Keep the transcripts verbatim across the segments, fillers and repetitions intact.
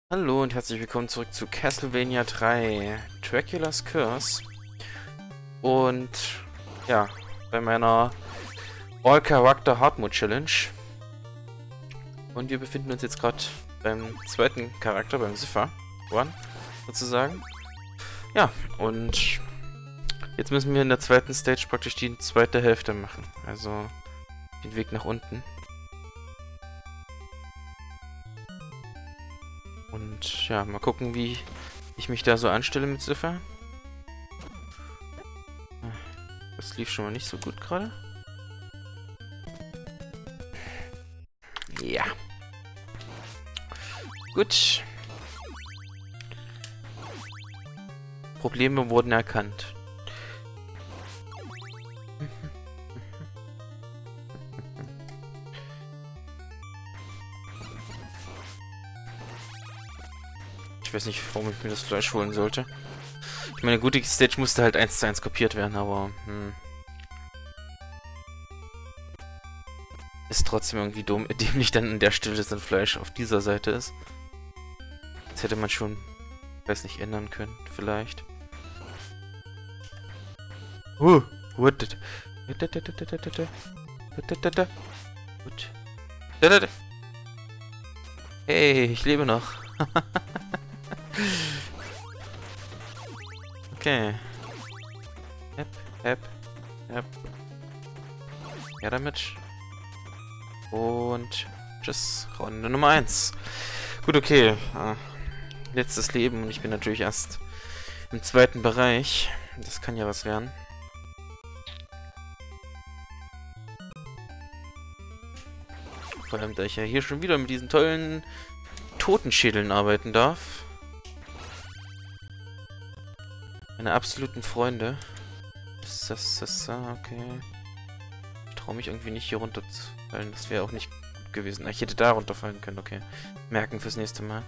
Hallo und herzlich willkommen zurück zu Castlevania drei Dracula's Curse. Und ja, bei meiner All-Character Hard Mode Challenge. Und wir befinden uns jetzt gerade beim zweiten Charakter, beim Siffer One sozusagen. Ja, und jetzt müssen wir in der zweiten Stage praktisch die zweite Hälfte machen. Also den Weg nach unten. Und ja, mal gucken, wie ich mich da so anstelle mit Siffer. Das lief schon mal nicht so gut gerade. Ja. Gut. Probleme wurden erkannt. Ich weiß nicht, warum ich mir das Fleisch holen sollte. Ich meine, gut, die Stage musste halt eins zu eins kopiert werden, aber hm. Ist trotzdem irgendwie dumm, dämlich dann an der Stelle, dass ein Fleisch auf dieser Seite ist. Das hätte man schon, weiß nicht, ändern können, vielleicht. Uh, what? Gut. Hey, ich lebe noch. Okay. Hep, hep, hep. Ja, damit. Und tschüss. Runde Nummer eins. Gut, okay. Äh, letztes Leben und ich bin natürlich erst im zweiten Bereich. Das kann ja was werden. Vor allem, da ich ja hier schon wieder mit diesen tollen Totenschädeln arbeiten darf. Meine absoluten Freunde. Ist das, das, okay. Ich traue mich irgendwie nicht hier runterzufallen. Das wäre auch nicht gut gewesen. Ich hätte da runterfallen können, okay. Merken fürs nächste Mal.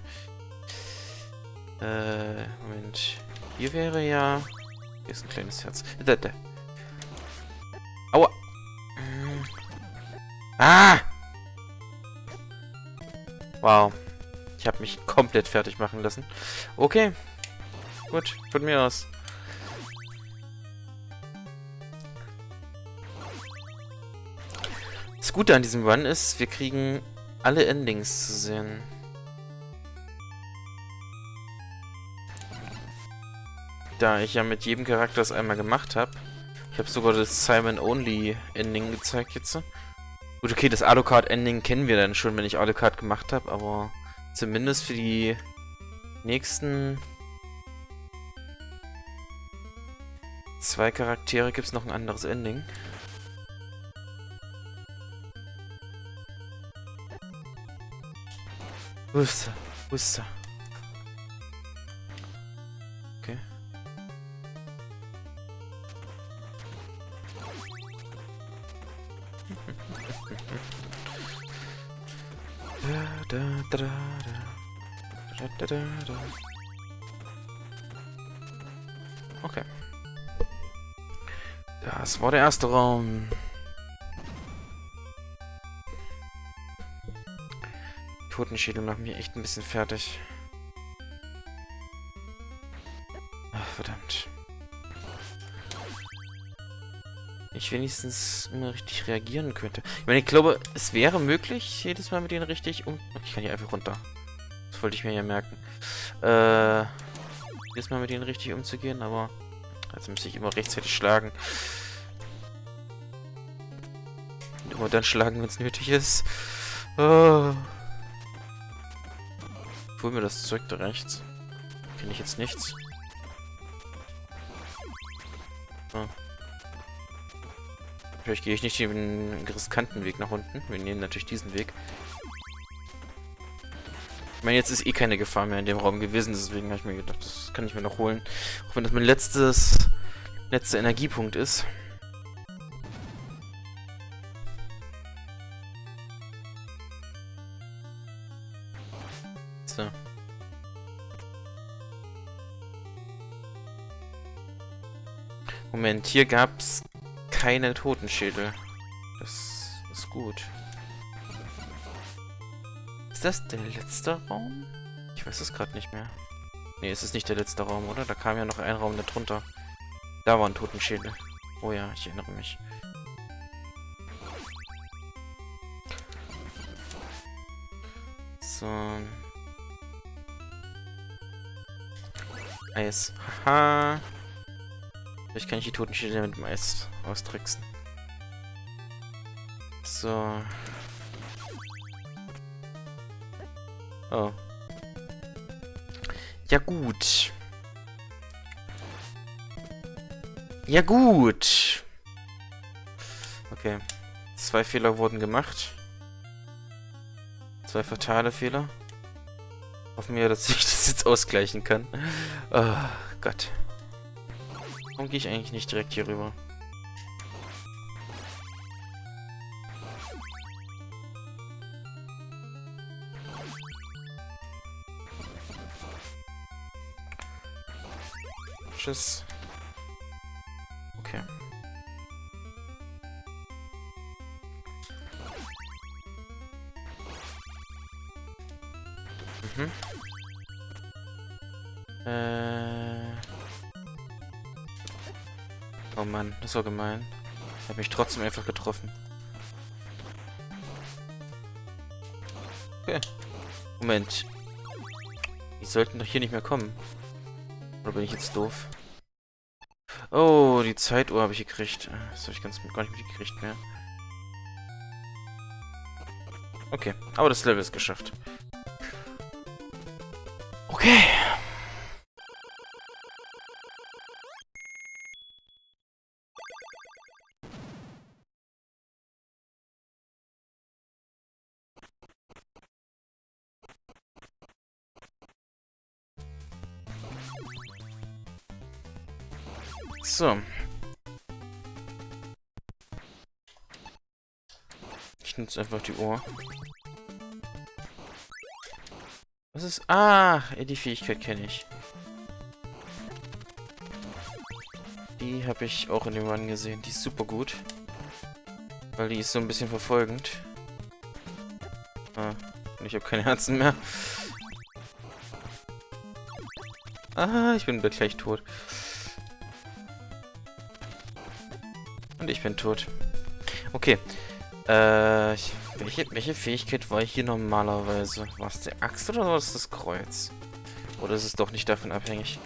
Äh, Moment. Hier wäre ja... Hier ist ein kleines Herz. Da, da. Aua! Ah! Wow. Ich habe mich komplett fertig machen lassen. Okay. Gut, von mir aus. Das Gute an diesem Run ist, wir kriegen alle Endings zu sehen. Da ich ja mit jedem Charakter das einmal gemacht habe. Ich habe sogar das Simon-Only-Ending gezeigt jetzt. Gut, okay, das Alucard-Ending kennen wir dann schon, wenn ich Alucard gemacht habe, aber zumindest für die nächsten zwei Charaktere gibt es noch ein anderes Ending. Wo ist er? Wo ist er? Okay. Da, da, da, da, da, da, da. Okay. Das war der erste Raum. Totenschädel machen mich echt ein bisschen fertig. Ach, verdammt. Ich wenigstens immer richtig reagieren könnte. Ich meine, ich glaube, es wäre möglich, jedes Mal mit denen richtig um... Ich kann hier einfach runter. Das wollte ich mir ja merken. Äh, jedes Mal mit denen richtig umzugehen, aber... Also müsste ich immer rechtzeitig schlagen. Und immer dann schlagen, wenn es nötig ist. Oh. Hol mir das Zeug da rechts. Kenne ich jetzt nichts. Oh. Vielleicht gehe ich nicht den riskanten Weg nach unten. Wir nehmen natürlich diesen Weg. Ich meine, jetzt ist eh keine Gefahr mehr in dem Raum gewesen, deswegen habe ich mir gedacht, das kann ich mir noch holen. Auch wenn das mein letztes, letzter Energiepunkt ist. So. Moment, hier gab es keine Totenschädel. Das ist gut. Ist das der letzte Raum? Ich weiß es gerade nicht mehr. Nee, es ist nicht der letzte Raum, oder? Da kam ja noch ein Raum darunter. Da waren Totenschädel. Oh ja, ich erinnere mich. So. Eis. Haha. Vielleicht kann ich die Totenschädel mit dem Eis austricksen. So. Oh. Ja gut. Ja gut. Okay. Zwei Fehler wurden gemacht. Zwei fatale Fehler. Hoffen wir, dass ich das jetzt ausgleichen kann. Oh Gott. Warum gehe ich eigentlich nicht direkt hier rüber? Tschüss. Okay. Mhm. Äh. Oh Mann, das war gemein. Ich habe mich trotzdem einfach getroffen. Okay. Moment. Die sollten doch hier nicht mehr kommen. Oder bin ich jetzt doof? Oh, die Zeituhr habe ich gekriegt. Das habe ich ganz gar nicht mitgekriegt mehr. Okay, aber das Level ist geschafft. Okay. So. Ich nutze einfach die Uhr. Was ist... Ah, die Fähigkeit kenne ich. Die habe ich auch in dem Run gesehen. Die ist super gut. Weil die ist so ein bisschen verfolgend. Ah, und ich habe keine Herzen mehr. Ah, ich bin gleich tot. Und ich bin tot. Okay. Äh, ich, welche, welche Fähigkeit war hier normalerweise? War es der Axt oder war es das Kreuz? Oder ist es doch nicht davon abhängig?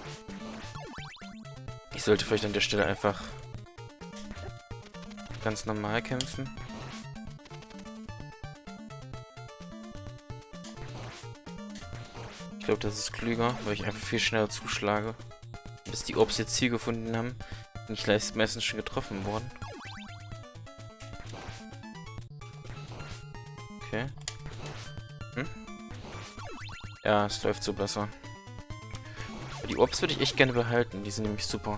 Ich sollte vielleicht an der Stelle einfach ganz normal kämpfen. Ich glaube, das ist klüger, weil ich einfach viel schneller zuschlage. Bis die Orbs jetzt Ziel gefunden haben, bin ich meistens schon getroffen worden. Okay. Hm? Ja, es läuft so besser. Aber die Orbs würde ich echt gerne behalten, die sind nämlich super.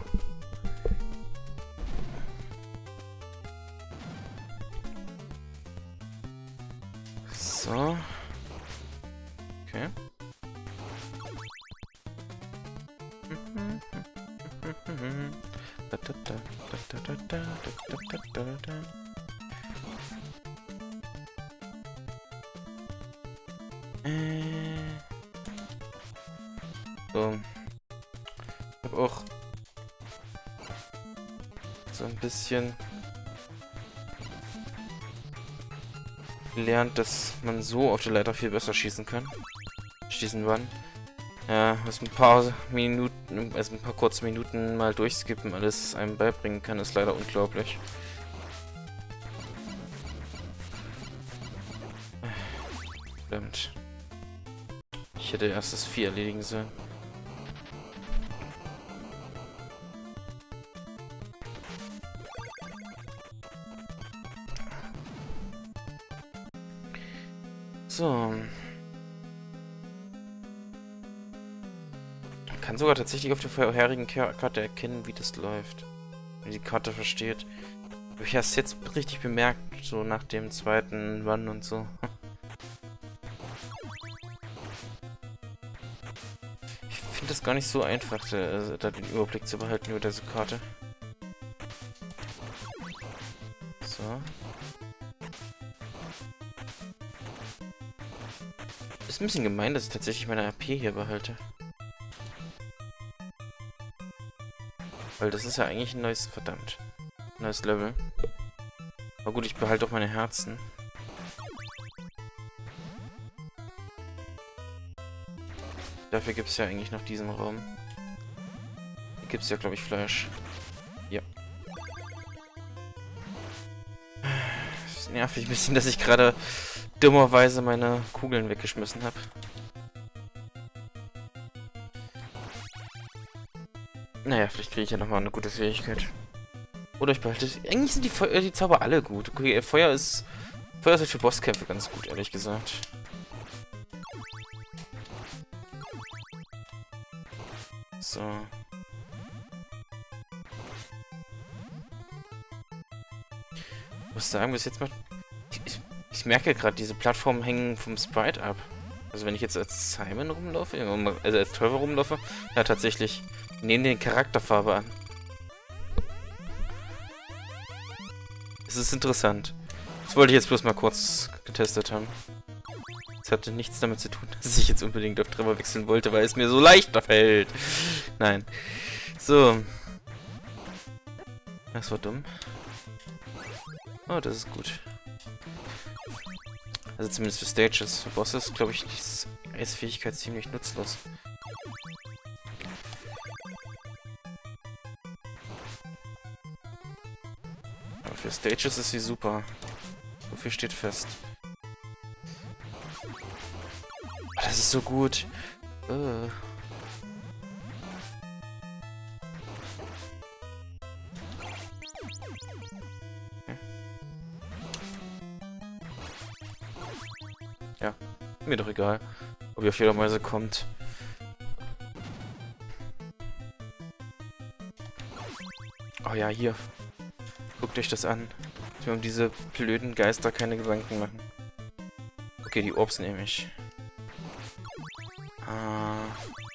So. Okay. Äh. So. Ich habe auch so ein bisschen gelernt, dass man so auf der Leiter viel besser schießen kann. Schießen wann? Ja, was ein paar Minuten, also ein paar kurze Minuten mal durchskippen, alles einem beibringen kann, ist leider unglaublich. Verdammt. Ich hätte erst das Vieh erledigen sollen. So. Man kann sogar tatsächlich auf der vorherigen Karte erkennen, wie das läuft. Wie die Karte versteht. Ich habe es jetzt richtig bemerkt, so nach dem zweiten Run und so. Ich finde das gar nicht so einfach, da, da den Überblick zu behalten über diese Karte. So. Ist ein bisschen gemein, dass ich tatsächlich meine A P hier behalte. Weil das ist ja eigentlich ein neues, verdammt, neues Level. Aber gut, ich behalte auch meine Herzen. Dafür gibt es ja eigentlich noch diesen Raum. Hier gibt es ja, glaube ich, Fleisch. Ja. Es nervt mich ein bisschen, dass ich gerade dummerweise meine Kugeln weggeschmissen habe. Naja, vielleicht kriege ich ja nochmal eine gute Fähigkeit. Oder ich behalte es. Eigentlich sind die, Feu äh, die Zauber alle gut. Okay, Feuer ist. Feuer ist halt für Bosskämpfe ganz gut, ehrlich gesagt. So. Ich muss sagen, bis jetzt mal. Ich, ich, ich merke gerade, diese Plattformen hängen vom Sprite ab. Also wenn ich jetzt als Simon rumlaufe, also als Teufel rumlaufe, ja tatsächlich, nehmen den Charakterfarbe an. Es ist interessant. Das wollte ich jetzt bloß mal kurz getestet haben. Es hatte nichts damit zu tun, dass ich jetzt unbedingt auf Trevor wechseln wollte, weil es mir so leichter fällt. Nein. So. Das war dumm. Oh, das ist gut. Also zumindest für Stages. Für Bosses, glaube ich, ist die Eisfähigkeit ziemlich nutzlos. Aber für Stages ist sie super. So viel steht fest. Das ist so gut. Uh. Okay. Ja, mir doch egal, ob ihr auf jeder Weise kommt. Oh ja, hier. Guckt euch das an. Ich will um diese blöden Geister keine Gedanken machen. Okay, die Orbs nehme ich. Ah.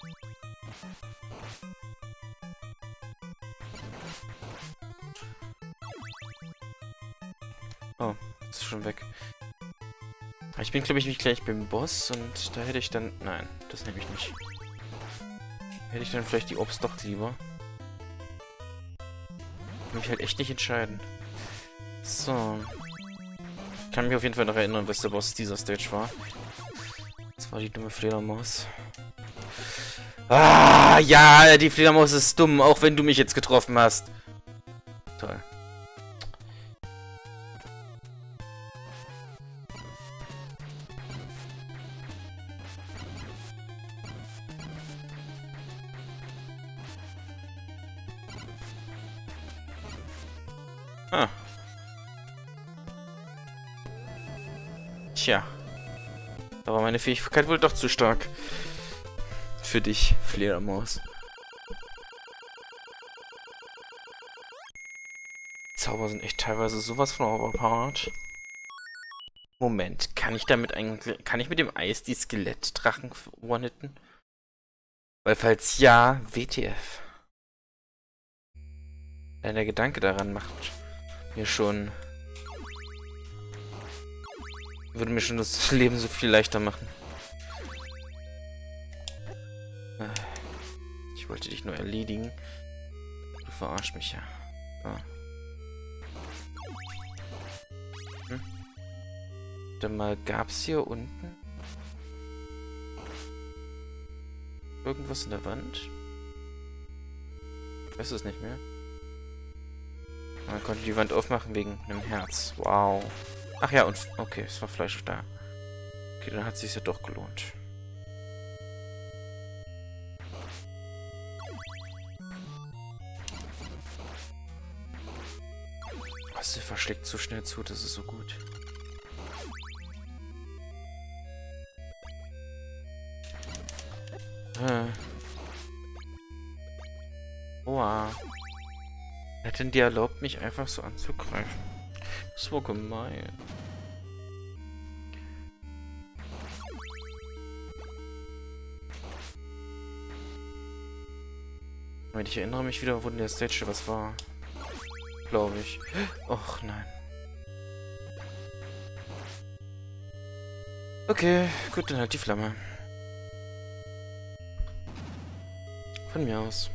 Oh, das ist schon weg. Ich bin, glaube ich, gleich beim Boss und da hätte ich dann... Nein, das nehme ich nicht. Hätte ich dann vielleicht die Orbs doch lieber. Kann mich halt echt nicht entscheiden. So. Ich kann mich auf jeden Fall noch erinnern, was der Boss dieser Stage war. Das war die dumme Fledermaus. Ah, ja, die Fledermaus ist dumm, auch wenn du mich jetzt getroffen hast. Toll. Ah. Tja. Da war meine Fähigkeit wohl doch zu stark. Für dich, Fledermaus. Zauber sind echt teilweise sowas von overpowered. Moment, kann ich damit eigentlich... Kann ich mit dem Eis die Skelettdrachen one-hitten? Weil falls ja, W T F. Denn der Gedanke daran macht mir schon... Würde mir schon das Leben so viel leichter machen. Ich wollte dich nur erledigen. Du verarschst mich ja. So. Hm? Dann mal gab's hier unten irgendwas in der Wand? Ich weiß es nicht mehr. Man konnte die Wand aufmachen wegen einem Herz. Wow. Ach ja, und... Okay, es war Fleisch da. Okay, dann hat es sich ja doch gelohnt. Oh, Silver schlägt so schnell zu, das ist so gut. Äh. Oha. Wer hat denn dir erlaubt, mich einfach so anzugreifen? Das war gemein. Ich erinnere mich wieder, wo in der Stage was war. Glaube ich. Och nein. Okay, gut, dann halt die Flamme. Von mir aus.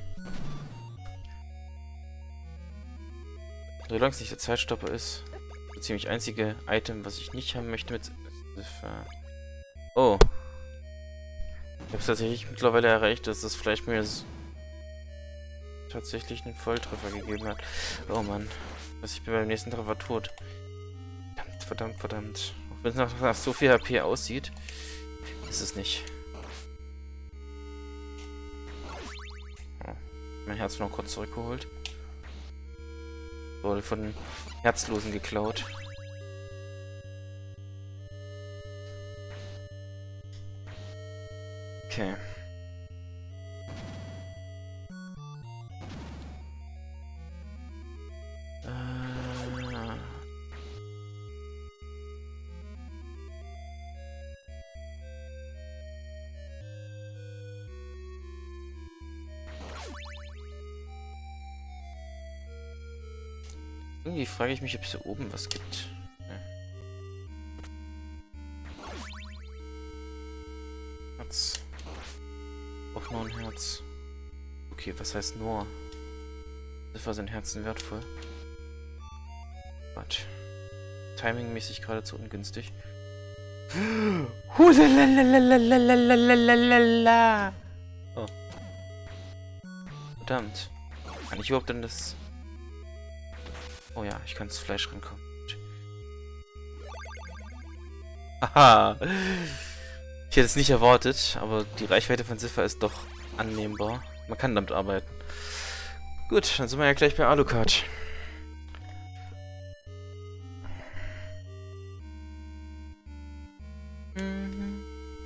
Solange es nicht der Zeitstopper ist. Das ziemlich einzige Item, was ich nicht haben möchte mit... Oh. Ich habe es tatsächlich mittlerweile erreicht, dass das Fleisch mir tatsächlich einen Volltreffer gegeben hat. Oh Mann. Was ich bin beim nächsten Treffer tot. Verdammt, verdammt, verdammt. Auch wenn es nach, nach so viel H P aussieht, ist es nicht. Oh. Mein Herz noch kurz zurückgeholt. Wurde von den Herzlosen geklaut. Okay. Äh. Irgendwie frage ich mich, ob es hier oben was gibt. Ja. Herz. Auch nur ein Herz. Okay, was heißt nur? Das war sein Herzen wertvoll. Warte. Timingmäßig geradezu ungünstig. Oh. Verdammt. Kann ich überhaupt denn das... Oh ja, ich kann ins Fleisch rankommen. Haha. Ich hätte es nicht erwartet, aber die Reichweite von Siffer ist doch annehmbar. Man kann damit arbeiten. Gut, dann sind wir ja gleich bei Alucard. Mhm.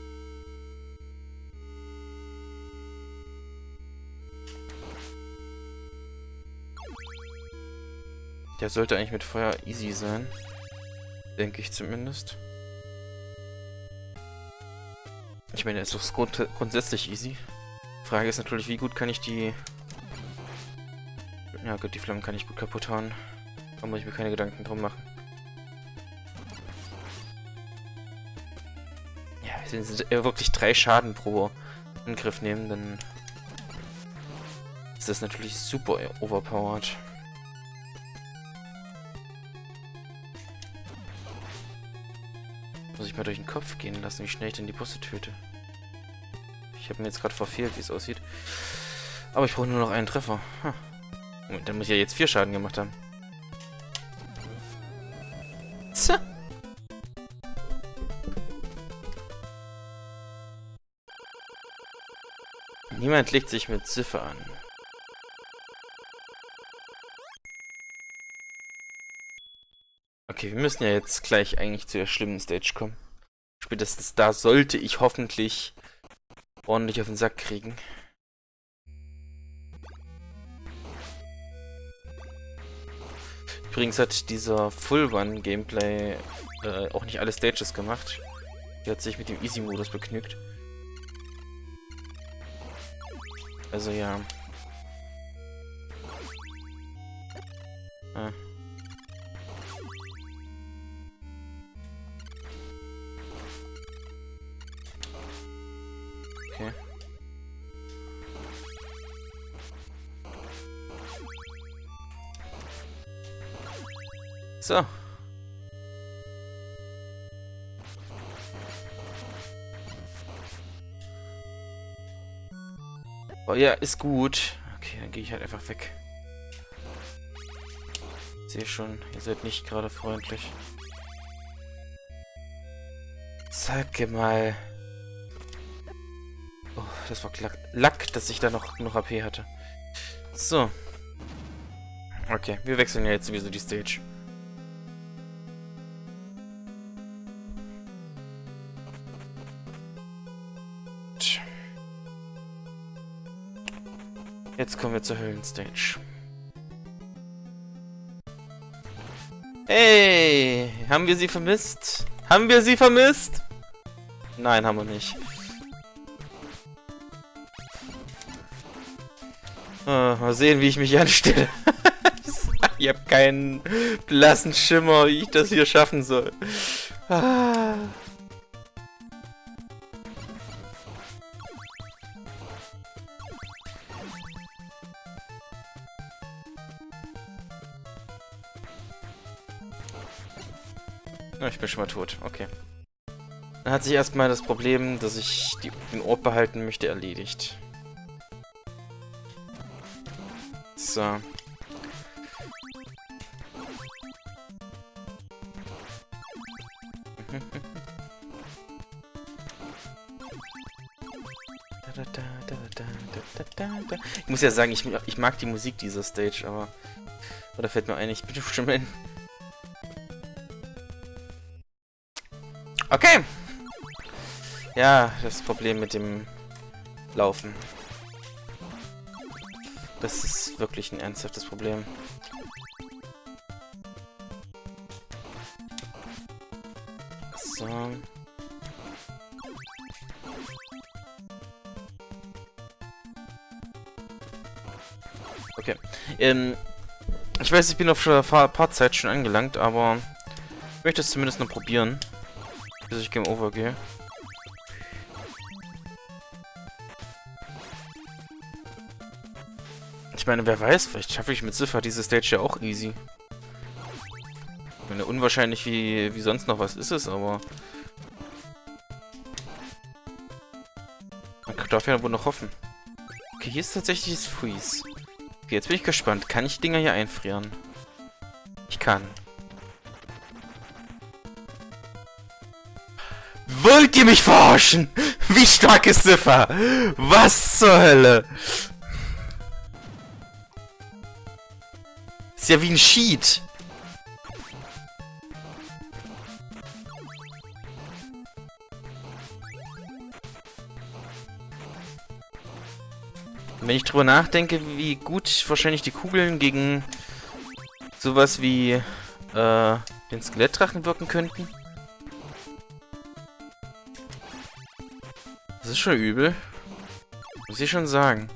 Der sollte eigentlich mit Feuer easy sein. Denke ich zumindest. Ich meine, es ist grund grundsätzlich easy. Die Frage ist natürlich, wie gut kann ich die... Ja gut, die Flammen kann ich gut kaputt hauen. Da muss ich mir keine Gedanken drum machen. Ja, wenn sie wirklich drei Schaden pro Angriff nehmen, dann ist das natürlich super overpowered. Muss ich mal durch den Kopf gehen lassen, wie schnell ich denn die Bosse töte. Ich habe mir jetzt gerade verfehlt, wie es aussieht. Aber ich brauche nur noch einen Treffer. Hm. Moment, dann muss ich ja jetzt vier Schaden gemacht haben. Tja. Niemand legt sich mit Ziffer an. Okay, wir müssen ja jetzt gleich eigentlich zu der schlimmen Stage kommen. Spätestens da sollte ich hoffentlich ordentlich auf den Sack kriegen. Übrigens hat dieser Full One Gameplay äh, auch nicht alle Stages gemacht. Der hat sich mit dem Easy-Modus begnügt. Also ja. Ah. Okay. So. Oh ja, ist gut. Okay, dann gehe ich halt einfach weg. Ich sehe schon, ihr seid nicht gerade freundlich. Sag mal. Oh, das war Lack, Lack, dass ich da noch genug H P hatte. So. Okay, wir wechseln ja jetzt sowieso die Stage. Jetzt kommen wir zur Höllenstage. Hey, haben wir sie vermisst? Haben wir sie vermisst? Nein, haben wir nicht. Oh, mal sehen, wie ich mich anstelle. Ich habe keinen blassen Schimmer, wie ich das hier schaffen soll. Ah. Ja, ich bin schon mal tot. Okay. Dann hat sich erstmal das Problem, dass ich die, den Ort behalten möchte, erledigt. So. Ich muss ja sagen, ich, ich mag die Musik dieser Stage, aber... Oder fällt mir ein, ich bin schon in... Okay! Ja, das Problem mit dem Laufen. Das ist wirklich ein ernsthaftes Problem. So. Okay. Ähm, ich weiß, ich bin auf ein paar Zeit schon angelangt, aber ich möchte es zumindest noch probieren, bis ich Game Over gehe. Ich meine, wer weiß, vielleicht schaffe ich mit Ziffer diese Stage ja auch easy. Ich meine, unwahrscheinlich wie, wie sonst noch was ist es, aber... Man darf ja wohl noch hoffen. Okay, hier ist tatsächlich das Freeze. Okay, jetzt bin ich gespannt. Kann ich die Dinger hier einfrieren? Ich kann. Wollt ihr mich verarschen? Wie stark ist Ziffer? Was zur Hölle? Ist ja wie ein Cheat. Wenn ich drüber nachdenke, wie gut wahrscheinlich die Kugeln gegen sowas wie äh, den Skelettdrachen wirken könnten. Das ist schon übel. Muss ich schon sagen.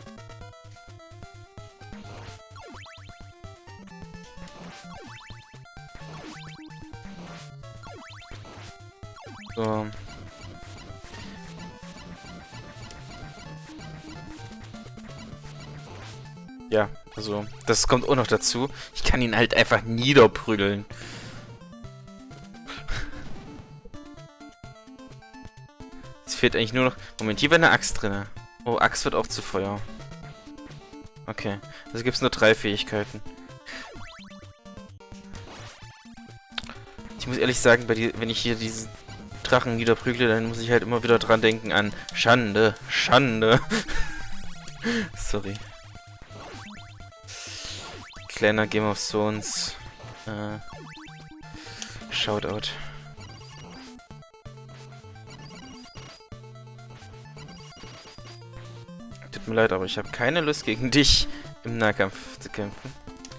So. Ja, also, das kommt auch noch dazu. Ich kann ihn halt einfach niederprügeln. Es fehlt eigentlich nur noch... Moment, hier wäre eine Axt drin. Oh, Axt wird auch zu Feuer. Okay, also gibt es nur drei Fähigkeiten. Ich muss ehrlich sagen, bei die, wenn ich hier diesen Drachen niederprügle, dann muss ich halt immer wieder dran denken an Schande, Schande. Sorry. Kleiner Game of Thrones äh, Shoutout. Tut mir leid, aber ich habe keine Lust gegen dich im Nahkampf zu kämpfen.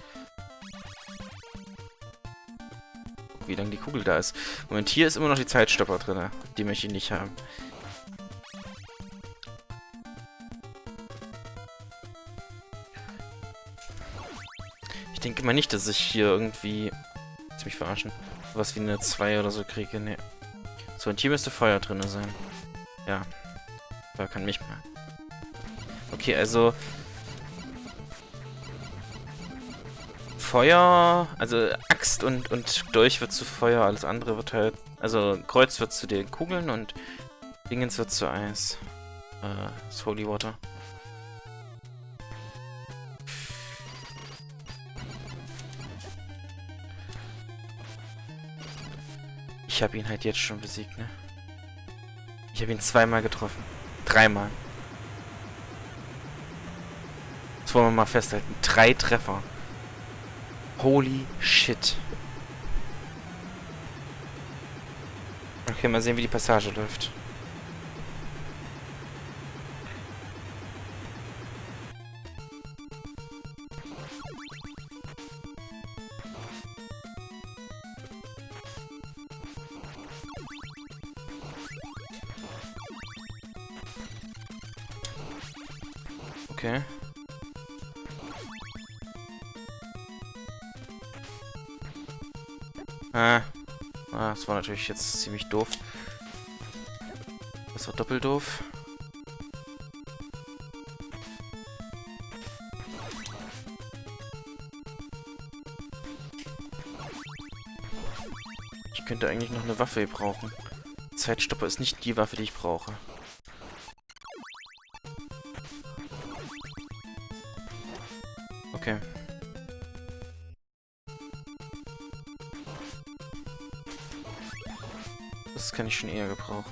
Guck, wie lange die Kugel da ist. Moment, hier ist immer noch die Zeitstopper drin. Die möchte ich nicht haben. Ich denke mal nicht, dass ich hier irgendwie... Lass mich verarschen. Was wie eine zwei oder so kriege. Nee. So, und hier müsste Feuer drin sein. Ja. Da kann mich mal. Okay, also... Feuer... Also Axt und, und Dolch wird zu Feuer. Alles andere wird halt... Also Kreuz wird zu den Kugeln und Dingens wird zu Eis. Äh, das Holy Water. Ich habe ihn halt jetzt schon besiegt, ne? Ich habe ihn zweimal getroffen. Dreimal. Das wollen wir mal festhalten. Drei Treffer. Holy shit. Okay, mal sehen, wie die Passage läuft. Okay. Ah. Ah, das war natürlich jetzt ziemlich doof. Das war doppelt doof. Ich könnte eigentlich noch eine Waffe brauchen. Zeitstopper ist nicht die Waffe, die ich brauche. Okay. Das kann ich schon eher gebrauchen.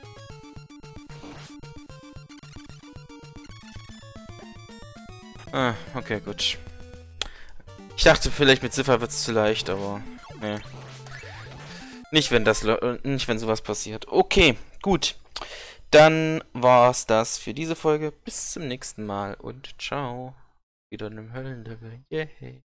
Ah, okay, gut. Ich dachte, vielleicht mit Ziffer wird es zu leicht, aber... Nee. Nicht, wenn das... Nicht, wenn sowas passiert. Okay, gut. Dann war's das für diese Folge. Bis zum nächsten Mal und ciao. Wieder in einem Höllenlevel. Yay.